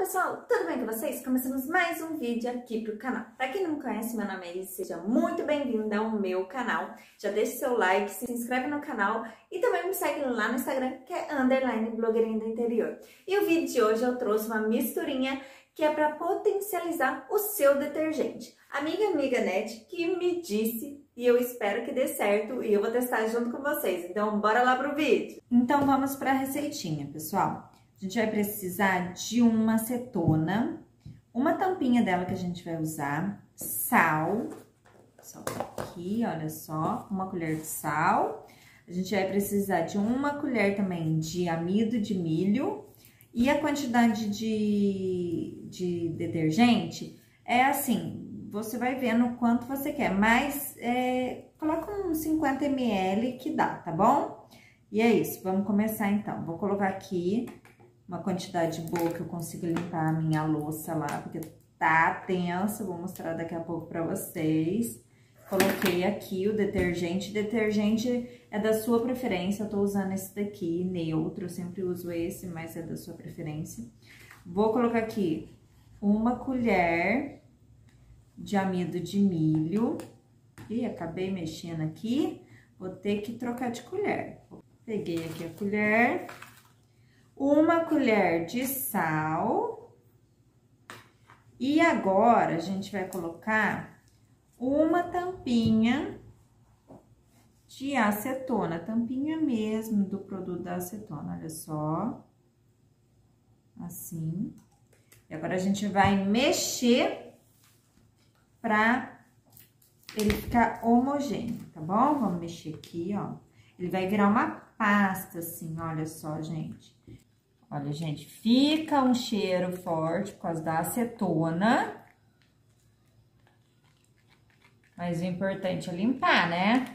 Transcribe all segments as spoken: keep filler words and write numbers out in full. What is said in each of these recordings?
pessoal, tudo bem com vocês? Começamos mais um vídeo aqui pro canal. Pra quem não me conhece, meu nome é Elis, seja muito bem-vindo ao meu canal. Já deixa seu like, se inscreve no canal e também me segue lá no Instagram, que é underline blogueirinha do interior. E o vídeo de hoje eu trouxe uma misturinha que é para potencializar o seu detergente. A minha amiga Net que me disse e eu espero que dê certo e eu vou testar junto com vocês. Então bora lá pro vídeo. Então vamos para a receitinha, pessoal. A gente vai precisar de uma acetona, uma tampinha dela que a gente vai usar, sal, sal aqui, olha só, uma colher de sal. A gente vai precisar de uma colher também de amido de milho e a quantidade de, de detergente é assim, você vai vendo o quanto você quer, mas é, coloca uns cinquenta mililitros que dá, tá bom? E é isso, vamos começar então. Vou colocar aqui uma quantidade boa que eu consigo limpar a minha louça lá, porque tá tensa, vou mostrar daqui a pouco pra vocês. Coloquei aqui o detergente, detergente é da sua preferência, eu tô usando esse daqui, neutro, eu sempre uso esse, mas é da sua preferência. Vou colocar aqui uma colher de amido de milho, e acabei mexendo aqui, vou ter que trocar de colher. Peguei aqui a colher. Uma colher de sal. E agora, a gente vai colocar uma tampinha de acetona. Tampinha mesmo do produto da acetona, olha só. Assim. E agora, a gente vai mexer pra ele ficar homogêneo, tá bom? Vamos mexer aqui, ó. Ele vai virar uma pasta, assim, olha só, gente. Olha, gente, fica um cheiro forte por causa da acetona. Mas o importante é limpar, né?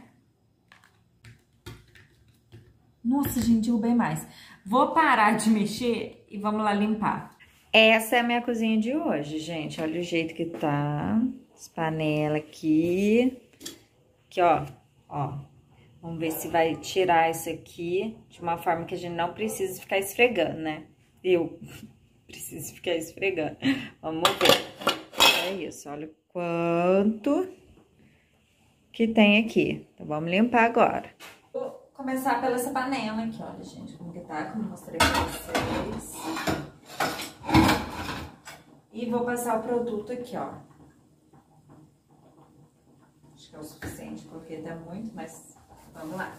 Nossa, gente, derrubei mais. Vou parar de mexer e vamos lá limpar. Essa é a minha cozinha de hoje, gente. Olha o jeito que tá. As panelas aqui. Aqui, ó, ó. Vamos ver se vai tirar isso aqui de uma forma que a gente não precisa ficar esfregando, né? Eu preciso ficar esfregando. Vamos ver. É isso, olha quanto que tem aqui. Então, vamos limpar agora. Vou começar pela essa panela aqui, olha, gente, como que tá, como eu mostrei pra vocês. E vou passar o produto aqui, ó. Acho que é o suficiente, coloquei até muito, mas... Vamos lá.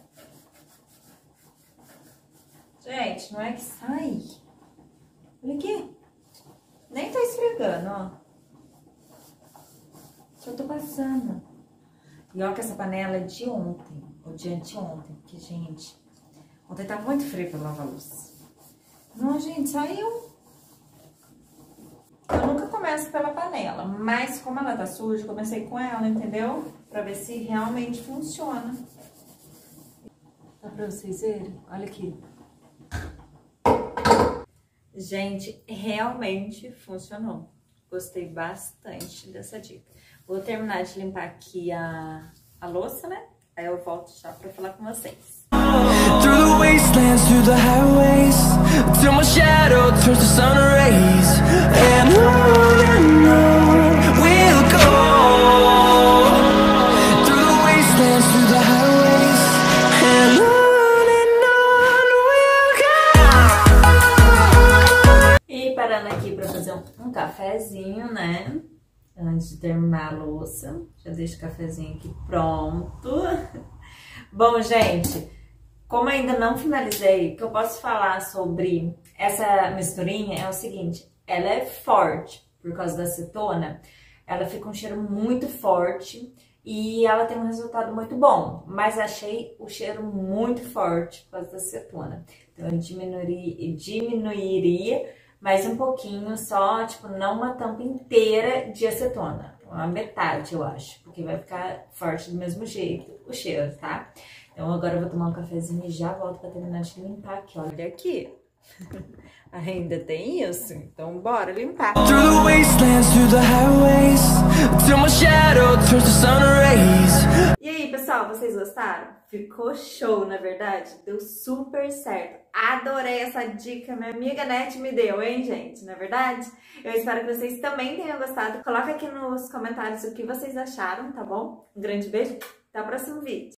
Gente, não é que sai. Olha aqui. Nem tá esfregando, ó. Só tô passando. E ó que essa panela é de ontem, ou de anteontem, porque, gente, ontem tá muito frio pra lavar a louça. Não, gente, saiu. Eu nunca começo pela panela, mas como ela tá suja, comecei com ela, entendeu? Pra ver se realmente funciona. Dá pra vocês verem? Olha aqui. Gente, realmente funcionou. Gostei bastante dessa dica. Vou terminar de limpar aqui a, a louça, né? Aí eu volto já pra falar com vocês. Through the wastelands, through the highways, till my shadow turns to sun rays, and on and on we'll go. Through the wastelands, through the highways, and on and on we'll go. E parando aqui pra fazer um, um cafezinho, né? Antes de terminar a louça, já deixo o cafezinho aqui pronto. Bom, gente, como ainda não finalizei, o que eu posso falar sobre essa misturinha é o seguinte, ela é forte por causa da acetona, ela fica um cheiro muito forte e ela tem um resultado muito bom, mas achei o cheiro muito forte por causa da acetona. Então eu diminuiria, diminuiria mais um pouquinho só, tipo, não uma tampa inteira de acetona, uma metade eu acho, porque vai ficar forte do mesmo jeito o cheiro, tá? Então, agora eu vou tomar um cafezinho e já volto pra terminar de limpar aqui, olha aqui. Ainda tem isso? Então, bora limpar. Through the wastelands, through the highways, till my shadow turns to sun rays. E aí, pessoal? pessoal, vocês gostaram? Ficou show, na verdade? Deu super certo. Adorei essa dica, minha amiga Net me deu, hein, gente? Na verdade? Eu espero que vocês também tenham gostado. Coloca aqui nos comentários o que vocês acharam, tá bom? Um grande beijo, até o próximo vídeo.